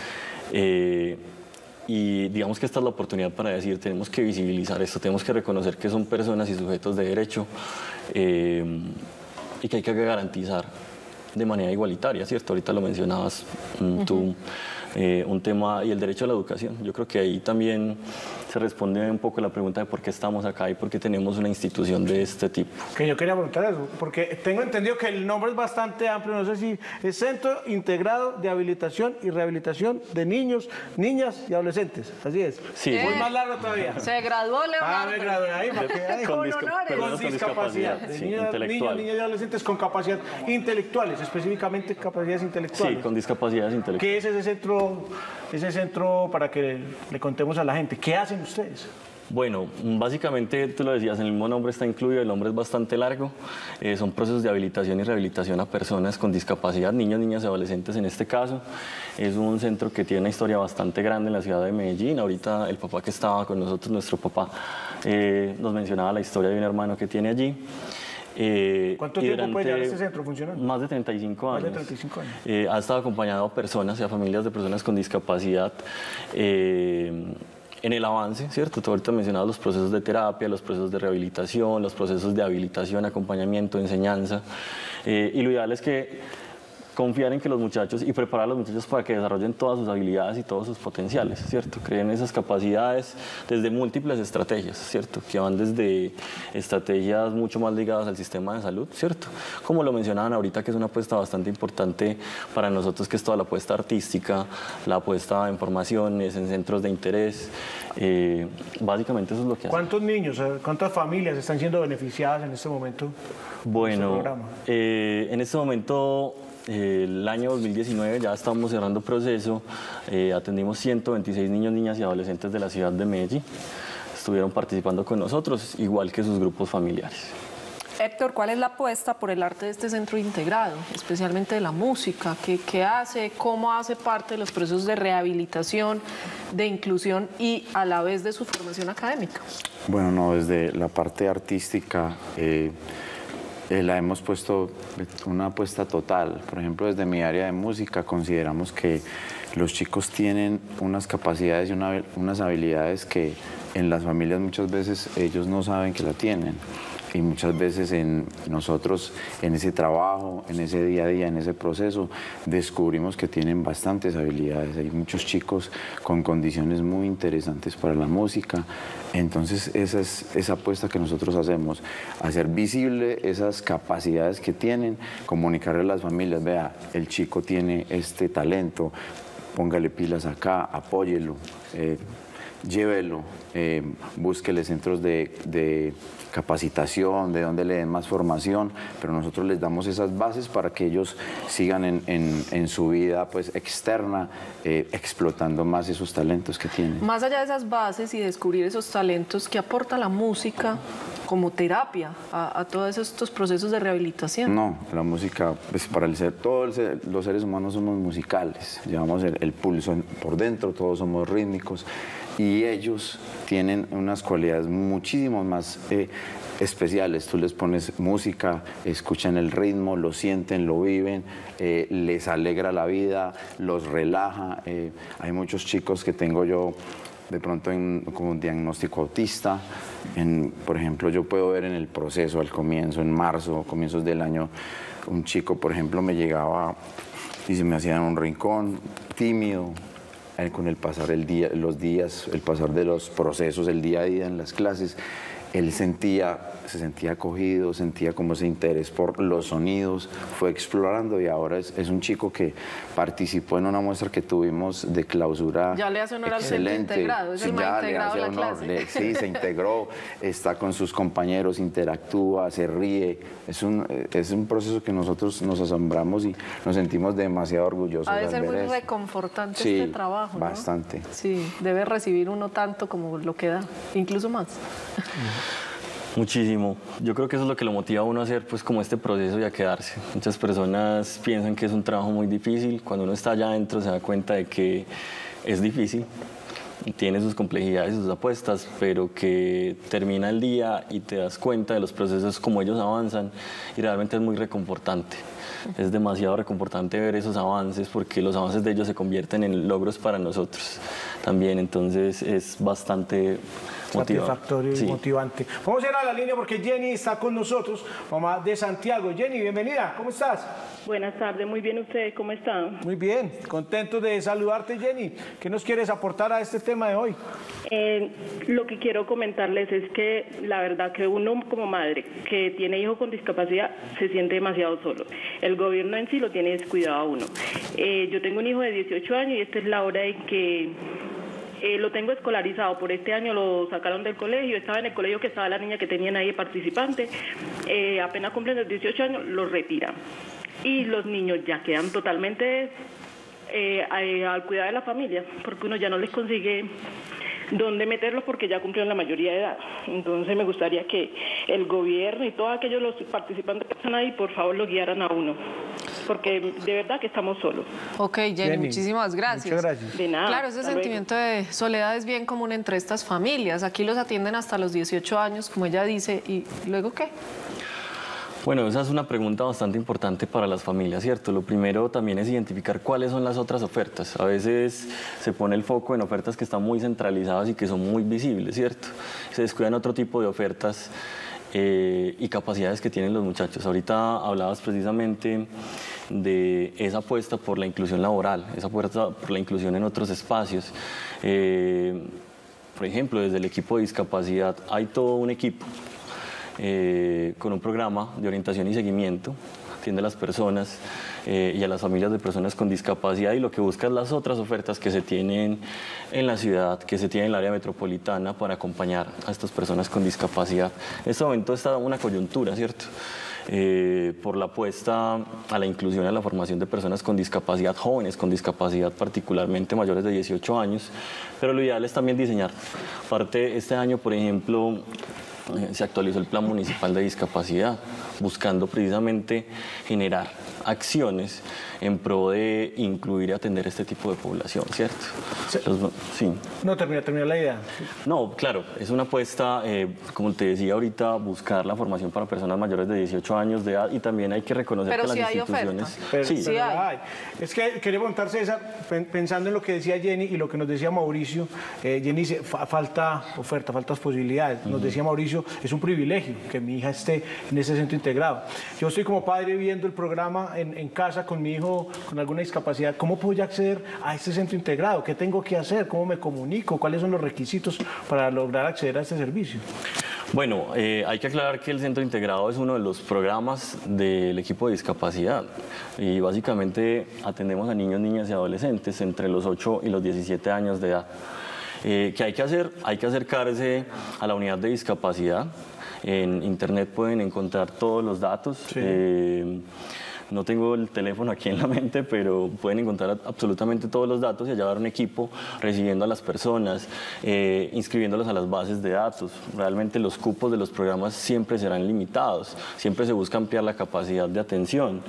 Y digamos que esta es la oportunidad para decir, tenemos que visibilizar esto, tenemos que reconocer que son personas y sujetos de derecho y que hay que garantizar de manera igualitaria, ¿cierto? Ahorita lo mencionabas tú, un tema, y el derecho a la educación. Yo creo que ahí también se responde un poco la pregunta de por qué estamos acá y por qué tenemos una institución de este tipo. Que yo quería preguntar eso, porque tengo entendido que el nombre es bastante amplio, no sé si es Centro Integrado de Habilitación y Rehabilitación de Niños, Niñas y Adolescentes, así es. Sí. Muy más largo todavía. Se graduó Leonardo. Me gradué ahí, Con discapacidad. sí, Niños, intelectual. niñas y adolescentes con capacidad intelectuales, específicamente capacidades intelectuales. Sí, con discapacidades intelectuales. ¿Qué es ese centro para que le contemos a la gente? ¿Qué hacen ustedes? Bueno, básicamente, tú lo decías, en el mismo nombre está incluido, el nombre es bastante largo. Son procesos de habilitación y rehabilitación a personas con discapacidad, niños, niñas y adolescentes en este caso. Es un centro que tiene una historia bastante grande en la ciudad de Medellín. Ahorita el papá que estaba con nosotros, nuestro papá, nos mencionaba la historia de un hermano que tiene allí. ¿Cuánto tiempo puede llevar este centro funcionando? Más de 35 años. Más de 35 años. Ha estado acompañado a personas y a familias de personas con discapacidad en el avance, ¿cierto? Tú ahorita mencionabas los procesos de terapia, los procesos de rehabilitación, los procesos de habilitación, acompañamiento, enseñanza. Y lo ideal es que confiar en que los muchachos y preparar a los muchachos para que desarrollen todas sus habilidades y todos sus potenciales, ¿cierto? Creen esas capacidades desde múltiples estrategias, ¿cierto? Que van desde estrategias mucho más ligadas al sistema de salud, ¿cierto? Como lo mencionaban ahorita, que es una apuesta bastante importante para nosotros, que es toda la apuesta artística, la apuesta en formaciones, en centros de interés. Básicamente eso es lo que hacen. ¿Cuántos niños, cuántas familias están siendo beneficiadas en este momento? Bueno, en este momento... el año 2019 ya estamos cerrando proceso, atendimos 126 niños, niñas y adolescentes de la ciudad de Medellín. Estuvieron participando con nosotros, igual que sus grupos familiares. Héctor, ¿cuál es la apuesta por el arte de este centro integrado, especialmente de la música? ¿Qué hace? ¿Cómo hace parte de los procesos de rehabilitación, de inclusión y a la vez de su formación académica? Bueno, no, desde la parte artística la hemos puesto una apuesta total. Por ejemplo, desde mi área de música consideramos que los chicos tienen unas capacidades y unas habilidades que en las familias muchas veces ellos no saben que la tienen. Y muchas veces nosotros en ese trabajo, en ese día a día, en ese proceso, descubrimos que tienen bastantes habilidades. Hay muchos chicos con condiciones muy interesantes para la música. Entonces esa es esa apuesta que nosotros hacemos, hacer visible esas capacidades que tienen, comunicarle a las familias, vea, el chico tiene este talento, póngale pilas acá, apóyelo, llévelo, búsquele centros de capacitación, de donde le den más formación, pero nosotros les damos esas bases para que ellos sigan en su vida pues, externa, explotando más esos talentos que tienen. Más allá de esas bases y descubrir esos talentos, ¿qué aporta la música como terapia a todos estos procesos de rehabilitación? No, la música, pues para todos los seres humanos somos musicales, llevamos el pulso por dentro, todos somos rítmicos, y ellos tienen unas cualidades muchísimo más especiales. Tú les pones música, escuchan el ritmo, lo sienten, lo viven, les alegra la vida, los relaja. Hay muchos chicos que tengo yo de pronto como un diagnóstico autista. Por ejemplo, yo puedo ver en el proceso, al comienzo, en marzo, comienzos del año, un chico, por ejemplo, me llegaba y se me hacía en un rincón, tímido. Con el pasar los días, el pasar de los procesos, el día a día en las clases, él se sentía acogido, sentía como ese interés por los sonidos, fue explorando y ahora es un chico que participó en una muestra que tuvimos de clausura. Ya le hace honor al centro integrado, es el más integrado de la clase. Sí, se integró, está con sus compañeros, interactúa, se ríe. Es un proceso que nosotros nos asombramos y nos sentimos demasiado orgullosos. Ha de ser muy reconfortante este trabajo, ¿no? Bastante. Sí, debe recibir uno tanto como lo que da, incluso más. Muchísimo. Yo creo que eso es lo que lo motiva a uno a hacer pues como este proceso y a quedarse. Muchas personas piensan que es un trabajo muy difícil. Cuando uno está allá adentro se da cuenta de que es difícil, tiene sus complejidades, sus apuestas, pero que termina el día y te das cuenta de los procesos como ellos avanzan y realmente es muy reconfortante. Es demasiado reconfortante ver esos avances porque los avances de ellos se convierten en logros para nosotros también, entonces es bastante satisfactorio y motivante. Vamos a ir a la línea porque Jenny está con nosotros, mamá de Santiago. Jenny, bienvenida, ¿cómo estás? Buenas tardes, muy bien, ¿ustedes cómo están? Muy bien, contento de saludarte, Jenny. ¿Qué nos quieres aportar a este tema de hoy? Lo que quiero comentarles es que la verdad que uno como madre que tiene hijo con discapacidad se siente demasiado solo. El gobierno en sí lo tiene descuidado a uno. Yo tengo un hijo de 18 años y esta es la hora en que lo tengo escolarizado. Por este año lo sacaron del colegio, estaba en el colegio que estaba la niña que tenían ahí participante. Apenas cumplen los 18 años, lo retiran. Y los niños ya quedan totalmente al cuidado de la familia, porque uno ya no les consigue dónde meterlos porque ya cumplieron la mayoría de edad. Entonces me gustaría que el gobierno y todos aquellos los participantes que están ahí, por favor, lo guiaran a uno, porque de verdad que estamos solos. Ok, Jenny, muchísimas gracias. Muchas gracias. De nada. Claro, ese sentimiento de soledad es bien común entre estas familias. Aquí los atienden hasta los 18 años, como ella dice, ¿y luego qué? Bueno, esa es una pregunta bastante importante para las familias, ¿cierto? Lo primero también es identificar cuáles son las otras ofertas. A veces se pone el foco en ofertas que están muy centralizadas y que son muy visibles, ¿cierto? Se descuidan otro tipo de ofertas y capacidades que tienen los muchachos. Ahorita hablabas precisamente de esa apuesta por la inclusión laboral, esa apuesta por la inclusión en otros espacios. Por ejemplo, desde el equipo de discapacidad hay todo un equipo con un programa de orientación y seguimiento, atiende a las personas y a las familias de personas con discapacidad, y lo que busca es las otras ofertas que se tienen en la ciudad, que se tienen en el área metropolitana para acompañar a estas personas con discapacidad. En este momento está una coyuntura, ¿cierto? Por la apuesta a la inclusión y a la formación de personas con discapacidad, jóvenes con discapacidad, particularmente mayores de 18 años, pero lo ideal es también diseñar. Aparte, este año, por ejemplo, se actualizó el Plan Municipal de Discapacidad, buscando precisamente generar acciones en pro de incluir y atender este tipo de población, ¿cierto? Sí. No, termina la idea. No, claro, es una apuesta, como te decía ahorita, buscar la formación para personas mayores de 18 años de edad, y también hay que reconocer que las instituciones... Pero sí, hay. Es que quería preguntar, César, pensando en lo que decía Jenny y lo que nos decía Mauricio. Jenny dice, falta oferta, faltas posibilidades. Nos decía Mauricio, es un privilegio que mi hija esté en ese centro integrado. Yo estoy como padre viendo el programa en casa con mi hijo con alguna discapacidad. ¿Cómo puedo acceder a este centro integrado? ¿Qué tengo que hacer? ¿Cómo me comunico? ¿Cuáles son los requisitos para lograr acceder a este servicio? Bueno, hay que aclarar que el Centro Integrado es uno de los programas del equipo de discapacidad, y básicamente atendemos a niños, niñas y adolescentes entre los 8 y los 17 años de edad. ¿Qué hay que hacer? Hay que acercarse a la unidad de discapacidad. En internet pueden encontrar todos los datos. Sí. No tengo el teléfono aquí en la mente, pero pueden encontrar absolutamente todos los datos y allá va un equipo recibiendo a las personas, inscribiéndolas a las bases de datos. Realmente los cupos de los programas siempre serán limitados, siempre se busca ampliar la capacidad de atención.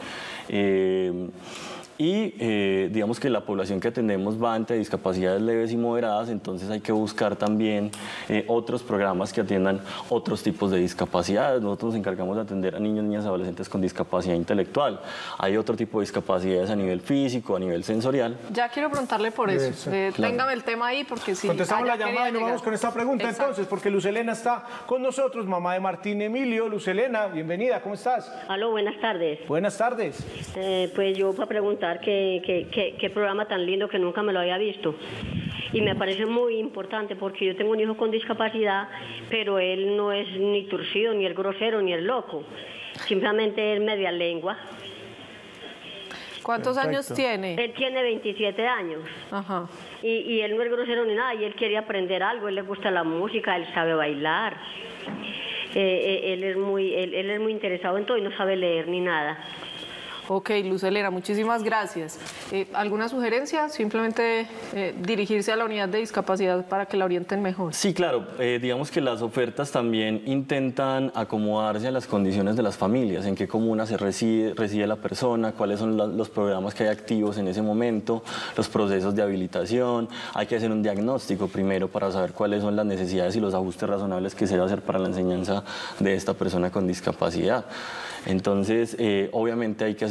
Digamos que la población que atendemos va entre discapacidades leves y moderadas, entonces hay que buscar también otros programas que atiendan otros tipos de discapacidades. Nosotros nos encargamos de atender a niños, niñas y adolescentes con discapacidad intelectual. Hay otro tipo de discapacidades a nivel físico, a nivel sensorial. Ya quiero preguntarle por eso. Téngame el tema ahí, porque sí. Contestamos la llamada y nos vamos con esta pregunta. Exacto. Entonces, porque Luz Helena está con nosotros, mamá de Martín Emilio. Luz Helena, bienvenida, ¿cómo estás? Aló, buenas tardes. Buenas tardes. Pues yo para preguntar qué programa tan lindo que nunca me lo había visto. Y me parece muy importante porque yo tengo un hijo con discapacidad, pero él no es ni torcido, ni el grosero, ni el loco. Simplemente es media lengua. ¿Cuántos años tiene? Él tiene 27 años. Ajá. Y él no es grosero ni nada, y él quiere aprender algo, él le gusta la música, él sabe bailar. Él es muy interesado en todo y no sabe leer ni nada. Ok, Luz Helena, muchísimas gracias. ¿Alguna sugerencia? Simplemente dirigirse a la unidad de discapacidad para que la orienten mejor. Sí, claro. Digamos que las ofertas también intentan acomodarse a las condiciones de las familias, en qué comuna se reside la persona, cuáles son los programas que hay activos en ese momento, los procesos de habilitación. Hay que hacer un diagnóstico primero para saber cuáles son las necesidades y los ajustes razonables que se debe hacer para la enseñanza de esta persona con discapacidad. Entonces, obviamente hay que hacer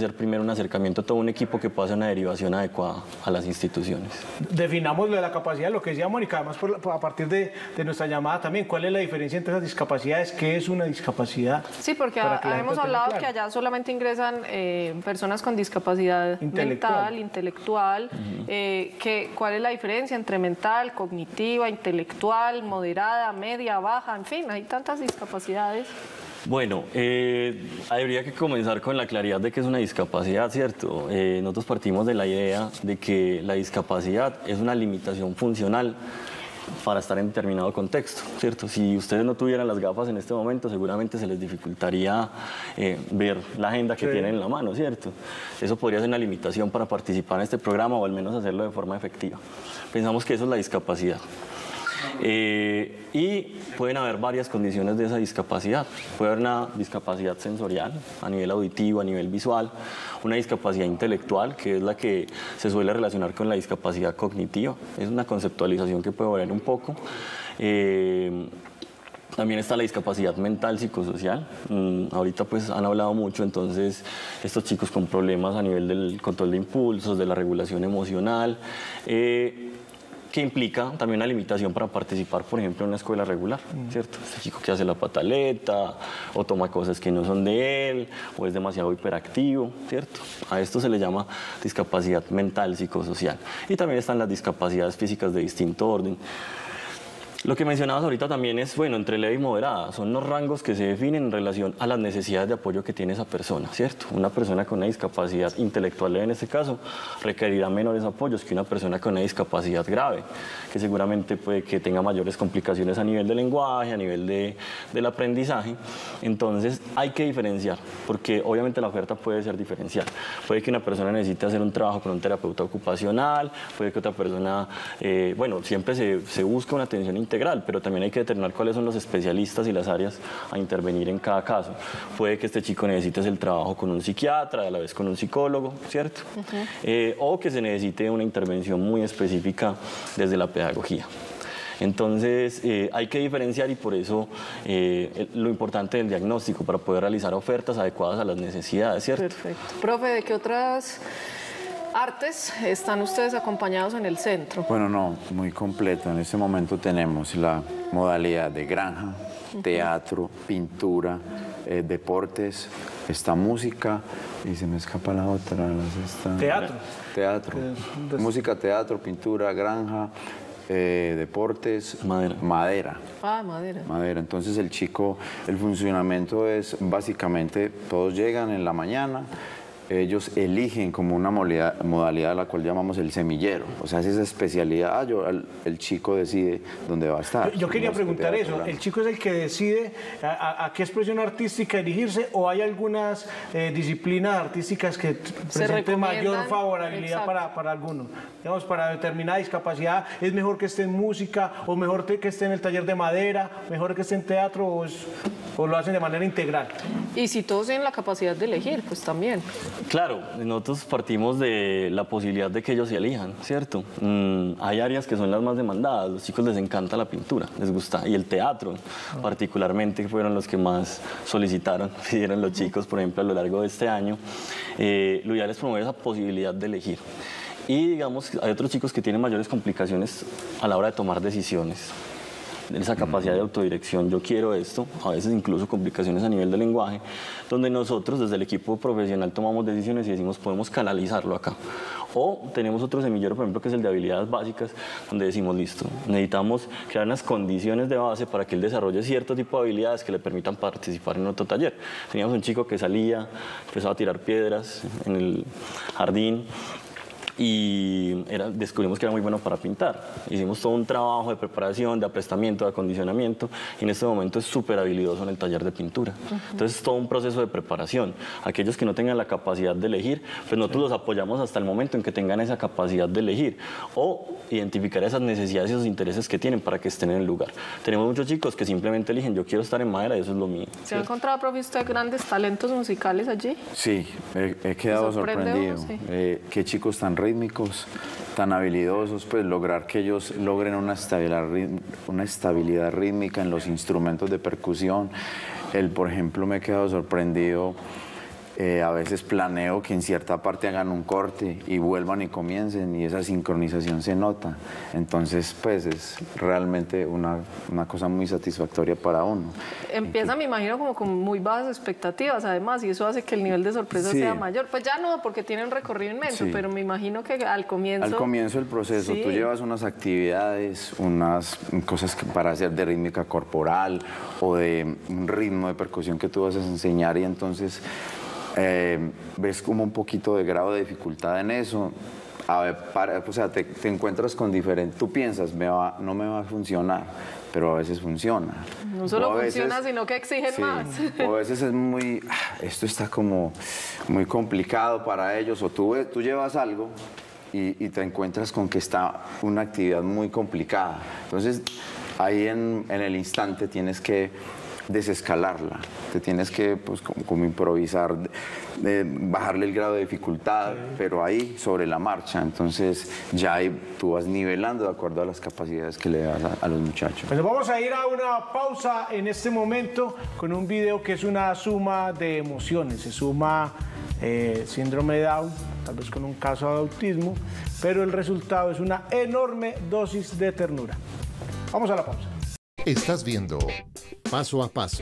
ser primero un acercamiento a todo un equipo que pueda hacer una derivación adecuada a las instituciones. Definamos lo de la capacidad, lo que decía Mónica, además a partir de nuestra llamada también, ¿cuál es la diferencia entre esas discapacidades? ¿Qué es una discapacidad? Sí, porque hemos hablado que allá solamente ingresan personas con discapacidad mental, intelectual, ¿cuál es la diferencia entre mental, cognitiva, intelectual, moderada, media, baja? En fin, hay tantas discapacidades. Bueno, habría que comenzar con la claridad de que es una discapacidad, ¿cierto? Nosotros partimos de la idea de que la discapacidad es una limitación funcional para estar en determinado contexto, ¿cierto? Si ustedes no tuvieran las gafas en este momento, seguramente se les dificultaría ver la agenda que tienen en la mano, ¿cierto? Eso podría ser una limitación para participar en este programa o al menos hacerlo de forma efectiva. Pensamos que eso es la discapacidad. Y pueden haber varias condiciones de esa discapacidad. Puede haber una discapacidad sensorial a nivel auditivo, a nivel visual, una discapacidad intelectual, que es la que se suele relacionar con la discapacidad cognitiva. Es una conceptualización que puede variar un poco. También está la discapacidad mental psicosocial. Ahorita pues han hablado mucho, entonces estos chicos con problemas a nivel del control de impulsos, de la regulación emocional, que implica también una limitación para participar, por ejemplo, en una escuela regular, ¿cierto? Este chico que hace la pataleta, o toma cosas que no son de él, o es demasiado hiperactivo, ¿cierto? A esto se le llama discapacidad mental psicosocial. Y también están las discapacidades físicas de distinto orden. Lo que mencionabas ahorita también es, bueno, entre leve y moderada, son los rangos que se definen en relación a las necesidades de apoyo que tiene esa persona, ¿cierto? Una persona con una discapacidad intelectual leve en este caso requerirá menores apoyos que una persona con una discapacidad grave, que seguramente puede que tenga mayores complicaciones a nivel del lenguaje, a nivel del aprendizaje. Entonces hay que diferenciar, porque obviamente la oferta puede ser diferencial. Puede que una persona necesite hacer un trabajo con un terapeuta ocupacional, puede que otra persona, bueno, siempre se busca una atención integral, pero también hay que determinar cuáles son los especialistas y las áreas a intervenir en cada caso. Puede que este chico necesite el trabajo con un psiquiatra, a la vez con un psicólogo, ¿cierto? O que se necesite una intervención muy específica desde la pedagogía. Entonces hay que diferenciar y por eso lo importante del diagnóstico para poder realizar ofertas adecuadas a las necesidades, ¿cierto? Perfecto. Profe, ¿de qué otras artes están ustedes acompañados en el centro? Bueno, no, muy completo. En este momento tenemos la modalidad de granja, teatro, pintura, deportes, está música y se me escapa la otra. Teatro. Música, teatro, pintura, granja, deportes, madera. Madera. Entonces el chico, el funcionamiento es básicamente, todos llegan en la mañana, ellos eligen como una modalidad a la cual llamamos el semillero. O sea, es esa especialidad, el chico decide dónde va a estar. Yo quería preguntar eso, ¿el chico es el que decide a qué expresión artística dirigirse o hay algunas disciplinas artísticas que presenten mayor favorabilidad para alguno? Digamos, para determinada discapacidad, ¿es mejor que esté en música o mejor que esté en el taller de madera, mejor que esté en teatro o lo hacen de manera integral? Y si todos tienen la capacidad de elegir, pues también. Claro, nosotros partimos de la posibilidad de que ellos se elijan, ¿cierto? Hay áreas que son las más demandadas, los chicos les encanta la pintura, les gusta, y el teatro particularmente fueron los que más solicitaron, pidieron los chicos, por ejemplo, a lo largo de este año. Lo ideal es promover esa posibilidad de elegir. Y digamos, hay otros chicos que tienen mayores complicaciones a la hora de tomar decisiones. Esa capacidad de autodirección, yo quiero esto, a veces incluso complicaciones a nivel del lenguaje, donde nosotros desde el equipo profesional tomamos decisiones y decimos podemos canalizarlo acá. O tenemos otro semillero, por ejemplo, que es el de habilidades básicas, donde decimos listo, necesitamos crear unas condiciones de base para que él desarrolle cierto tipo de habilidades que le permitan participar en otro taller. Teníamos un chico que salía, empezaba a tirar piedras en el jardín, y descubrimos que era muy bueno para pintar. Hicimos todo un trabajo de preparación, de aprestamiento, de acondicionamiento y en este momento es súper habilidoso en el taller de pintura. Entonces es todo un proceso de preparación. Aquellos que no tengan la capacidad de elegir, pues nosotros los apoyamos hasta el momento en que tengan esa capacidad de elegir o identificar esas necesidades y esos intereses que tienen para que estén en el lugar. Tenemos muchos chicos que simplemente eligen, yo quiero estar en madera y eso es lo mío. ¿Se ha encontrado, profe, usted grandes talentos musicales allí? Sí, he quedado sorprendido. Qué chicos tan rítmicos, tan habilidosos, pues lograr que ellos logren una estabilidad rítmica en los instrumentos de percusión. Por ejemplo, me he quedado sorprendido A veces planeo que en cierta parte hagan un corte y vuelvan y comiencen, y esa sincronización se nota. Entonces, pues es realmente una cosa muy satisfactoria para uno. Empieza, me imagino, como con muy bajas expectativas, además, y eso hace que el nivel de sorpresa Sí. sea mayor. Pues ya no, porque tiene un recorrido inmenso, Sí. pero me imagino que al comienzo... Al comienzo del proceso, Sí. tú llevas unas actividades, unas cosas para hacer de rítmica corporal o de un ritmo de percusión que tú vas a enseñar, y entonces ves como un poquito de grado de dificultad en eso. O sea, te encuentras con diferente... Tú piensas, no me va a funcionar, pero a veces funciona. No solo O a veces- funciona, sino que exigen sí, más. o a veces es muy... Esto está como muy complicado para ellos, o tú llevas algo y te encuentras con que está una actividad muy complicada. Entonces, ahí en el instante tienes que desescalarla, te tienes que pues, como improvisar, bajarle el grado de dificultad, pero ahí sobre la marcha. Entonces ya ahí tú vas nivelando de acuerdo a las capacidades que le das a los muchachos. Pues vamos a ir a una pausa en este momento con un video que es una suma de emociones. Se suma síndrome de Down, tal vez con un caso de autismo, pero el resultado es una enorme dosis de ternura. Vamos a la pausa. Estás viendo Paso a Paso.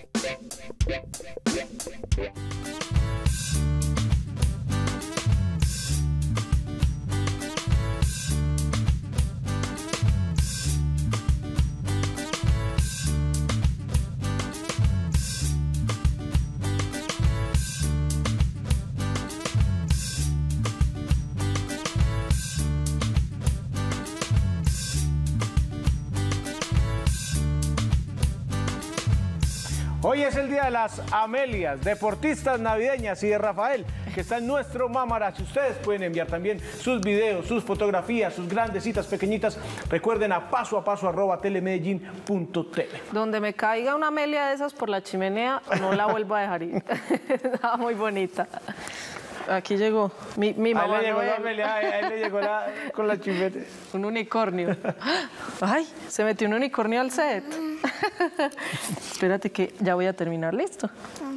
Hoy es el día de las Amelias, deportistas navideñas, y de Rafael, que está en nuestro Mamarazzi. Ustedes pueden enviar también sus videos, sus fotografías, sus grandecitas, pequeñitas. Recuerden a pasoapaso@telemedellin.tv. Donde me caiga una Amelia de esas por la chimenea, no la vuelvo a dejar ir. Estaba muy bonita. Aquí llegó mi mamá. Ahí le llegó Noel. la Amelia, ahí le llegó con la chimenea. Un unicornio. Ay, se metió un unicornio al set. Espérate que ya voy a terminar, listo.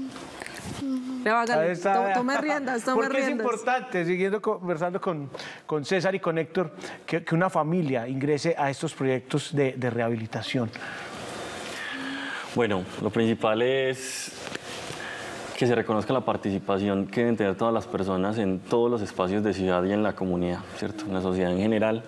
Ahí está. Tome riendas, tome Porque es riendas. importante, siguiendo conversando con César y con Héctor, que una familia ingrese a estos proyectos de rehabilitación. Bueno, lo principal es que se reconozca la participación que deben tener todas las personas en todos los espacios de ciudad y en la comunidad, ¿cierto? En la sociedad en general,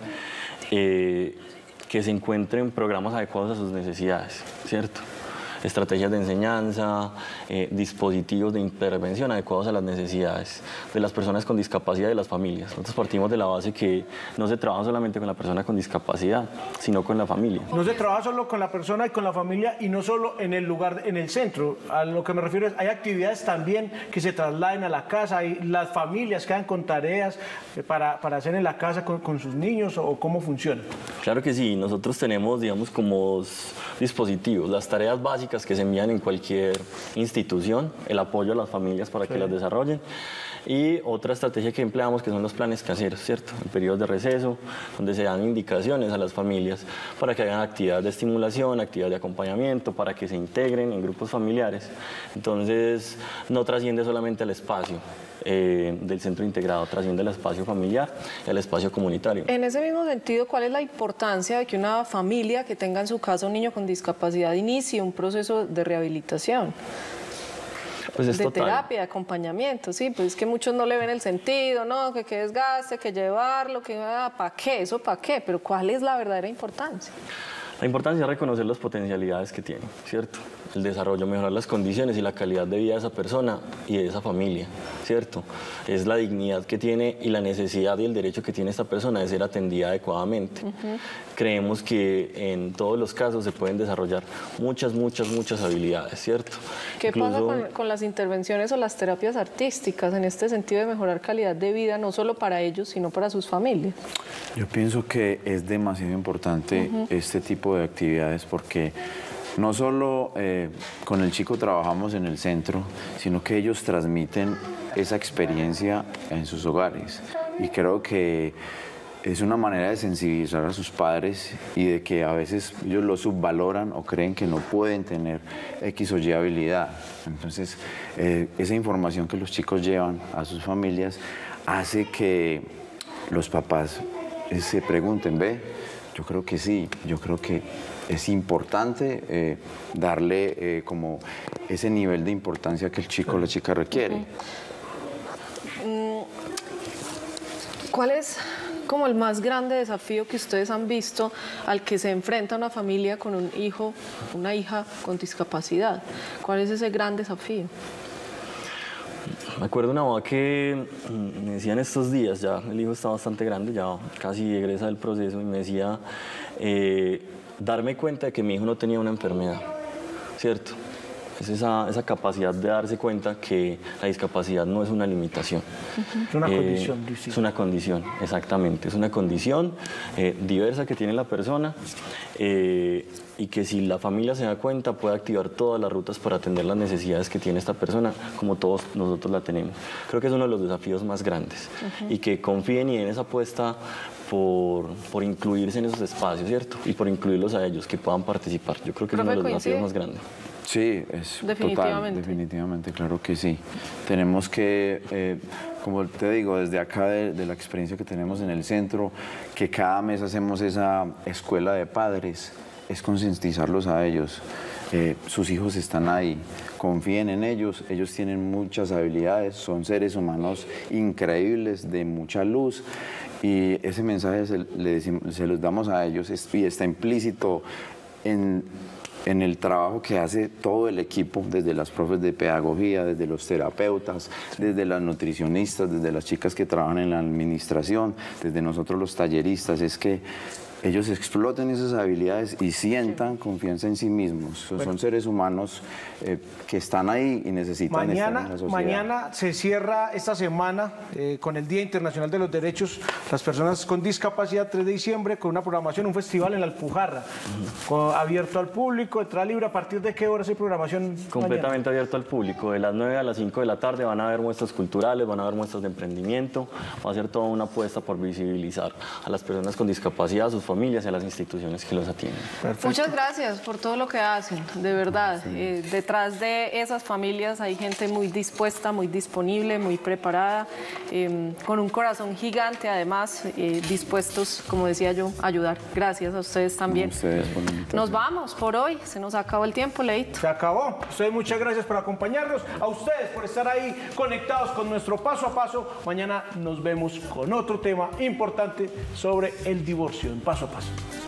que se encuentren programas adecuados a sus necesidades, ¿cierto? Estrategias de enseñanza, dispositivos de intervención adecuados a las necesidades de las personas con discapacidad y de las familias. Nosotros partimos de la base que no se trabaja solamente con la persona con discapacidad, sino con la familia. No se trabaja solo con la persona y con la familia, y no solo en el lugar, en el centro. A lo que me refiero es, hay actividades también que se trasladen a la casa, y las familias quedan con tareas para hacer en la casa con sus niños, o cómo funciona. Claro que sí, nosotros tenemos, digamos, como dispositivos, las tareas básicas que se envían en cualquier institución, el apoyo a las familias para que las desarrollen, y otra estrategia que empleamos que son los planes caseros, ¿cierto? En periodos de receso, donde se dan indicaciones a las familias para que hagan actividades de estimulación, actividades de acompañamiento, para que se integren en grupos familiares. Entonces, no trasciende solamente al espacio del centro integrado, trasciende al espacio familiar y al espacio comunitario. En ese mismo sentido, ¿cuál es la importancia de que una familia que tenga en su casa un niño con discapacidad inicie un proceso de rehabilitación? Pues es de total. terapia, de acompañamiento, sí, pues es que muchos no le ven el sentido, no, que desgaste, que llevarlo, que ¿para qué? ¿Eso para qué? Pero ¿cuál es la verdadera importancia? La importancia es reconocer las potencialidades que tiene, ¿cierto? El desarrollo, mejorar las condiciones y la calidad de vida de esa persona y de esa familia, ¿cierto? Es la dignidad que tiene y la necesidad y el derecho que tiene esta persona de ser atendida adecuadamente. Creemos que en todos los casos se pueden desarrollar muchas habilidades, ¿cierto? ¿Qué pasa con las intervenciones o las terapias artísticas en este sentido de mejorar calidad de vida, no solo para ellos, sino para sus familias? Yo pienso que es demasiado importante este tipo de actividades, porque no solo con el chico trabajamos en el centro, sino que ellos transmiten esa experiencia en sus hogares. Y creo que es una manera de sensibilizar a sus padres y de que a veces ellos lo subvaloran o creen que no pueden tener X o Y habilidad. Entonces, esa información que los chicos llevan a sus familias hace que los papás se pregunten, ¿ve? Yo creo que sí, yo creo que es importante darle como ese nivel de importancia que el chico o la chica requiere. ¿Cuál es como el más grande desafío que ustedes han visto al que se enfrenta una familia con un hijo, una hija con discapacidad? ¿Cuál es ese gran desafío? Me acuerdo una mamá que me decía en estos días, ya el hijo está bastante grande, ya casi egresa del proceso, y me decía darme cuenta de que mi hijo no tenía una enfermedad, ¿cierto? Es esa capacidad de darse cuenta que la discapacidad no es una limitación. Es una condición. Es una condición, exactamente. Es una condición diversa que tiene la persona y que si la familia se da cuenta puede activar todas las rutas para atender las necesidades que tiene esta persona, como todos nosotros la tenemos. Creo que es uno de los desafíos más grandes y que confíen y den esa apuesta por incluirse en esos espacios, ¿cierto? Y por incluirlos a ellos, que puedan participar. Yo creo que es uno de los desafíos más grandes. Sí, es total, definitivamente, claro que sí. Tenemos que, como te digo, desde acá de la experiencia que tenemos en el centro, que cada mes hacemos esa escuela de padres, es concientizarlos a ellos. Sus hijos están ahí, confíen en ellos, ellos tienen muchas habilidades, son seres humanos increíbles, de mucha luz, y ese mensaje se los damos a ellos y está implícito en el trabajo que hace todo el equipo, desde las profes de pedagogía, desde los terapeutas, desde las nutricionistas, desde las chicas que trabajan en la administración, desde nosotros los talleristas, es que ellos exploten esas habilidades y sientan confianza en sí mismos. Son seres humanos que están ahí y necesitan estar en la sociedad. Mañana se cierra esta semana con el Día Internacional de los Derechos de las Personas con Discapacidad, 3 de diciembre, con una programación, un festival en la Alpujarra, abierto al público, entrada libre. ¿A partir de qué horas hay programación? Completamente abierto al público. De las 9 a las 5 de la tarde van a haber muestras culturales, van a haber muestras de emprendimiento, va a ser toda una apuesta por visibilizar a las personas con discapacidad, sus familias y a las instituciones que los atienden. Perfecto. Muchas gracias por todo lo que hacen, de verdad. Sí. Detrás de esas familias hay gente muy dispuesta, muy disponible, muy preparada, con un corazón gigante, además, dispuestos, como decía yo, a ayudar. Gracias a ustedes también. Nos vamos por hoy, se nos acabó el tiempo, Leito. Se acabó. Ustedes, muchas gracias por acompañarnos, a ustedes por estar ahí conectados con nuestro Paso a Paso. Mañana nos vemos con otro tema importante sobre el divorcio en Paso a Paso.